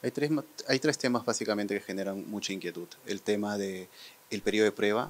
Hay tres temas básicamente que generan mucha inquietud. El tema del periodo de prueba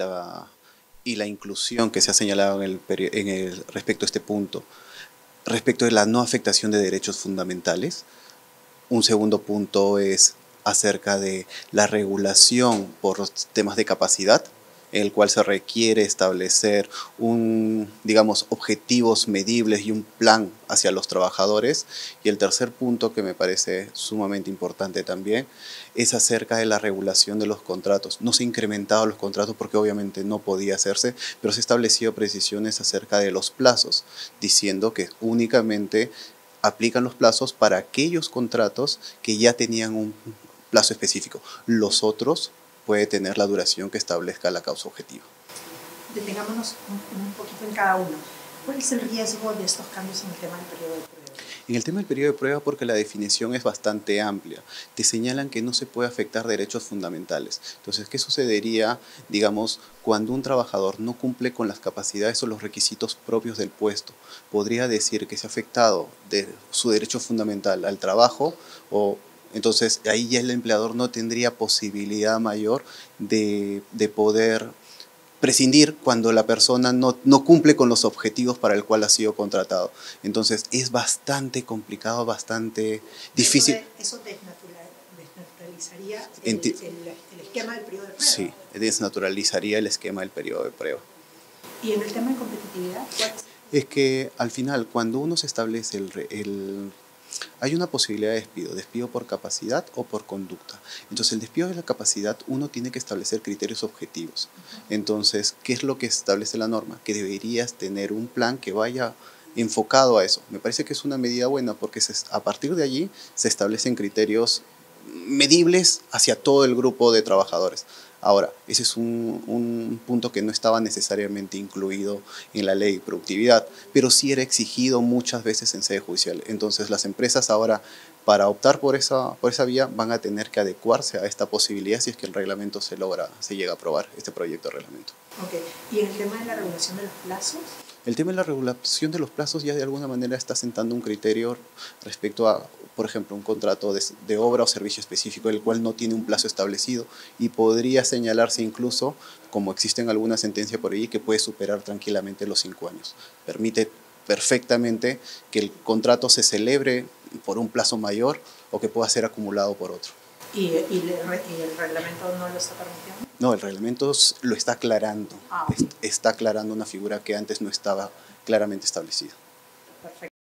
y la inclusión que se ha señalado respecto a este punto. Respecto de la no afectación de derechos fundamentales, un segundo punto es acerca de la regulación por los temas de capacidad, en el cual se requiere establecer digamos, objetivos medibles y un plan hacia los trabajadores. Y el tercer punto, que me parece sumamente importante también, es acerca de la regulación de los contratos. No se han incrementado los contratos porque obviamente no podía hacerse, pero se han establecido precisiones acerca de los plazos, diciendo que únicamente aplican los plazos para aquellos contratos que ya tenían un plazo específico. Los otros puede tener la duración que establezca la causa objetiva. Detengámonos un poquito en cada uno. ¿Cuál es el riesgo de estos cambios en el tema del periodo de prueba? En el tema del periodo de prueba, porque la definición es bastante amplia, te señalan que no se puede afectar derechos fundamentales. Entonces, ¿qué sucedería, digamos, cuando un trabajador no cumple con las capacidades o los requisitos propios del puesto? Podría decir que se ha afectado de su derecho fundamental al trabajo, o entonces ahí ya el empleador no tendría posibilidad mayor de poder prescindir cuando la persona no cumple con los objetivos para el cual ha sido contratado. Entonces es bastante complicado, bastante difícil. Eso desnaturalizaría el esquema del periodo de prueba. Sí, desnaturalizaría el esquema del periodo de prueba. ¿Y en el tema de competitividad? Es que al final, cuando uno se establece hay una posibilidad de despido por capacidad o por conducta. Entonces, el despido de la capacidad, uno tiene que establecer criterios objetivos. Entonces, ¿qué es lo que establece la norma? Que deberías tener un plan que vaya enfocado a eso. Me parece que es una medida buena porque a partir de allí se establecen criterios medibles hacia todo el grupo de trabajadores. Ahora, ese es un punto que no estaba necesariamente incluido en la ley de productividad, pero sí era exigido muchas veces en sede judicial. Entonces las empresas ahora, para optar por esa vía, van a tener que adecuarse a esta posibilidad si es que el reglamento se llega a aprobar, este proyecto de reglamento. Okay. ¿Y en el tema de la regulación de los plazos? El tema de la regulación de los plazos ya de alguna manera está sentando un criterio respecto a, por ejemplo, un contrato de obra o servicio específico, el cual no tiene un plazo establecido y podría señalarse incluso, como existen alguna sentencia por ahí, que puede superar tranquilamente los 5 años. Permite perfectamente que el contrato se celebre por un plazo mayor o que pueda ser acumulado por otro. ¿Y el reglamento no lo está permitiendo? No, el reglamento lo está aclarando. Está aclarando una figura que antes no estaba claramente establecida. Perfecto.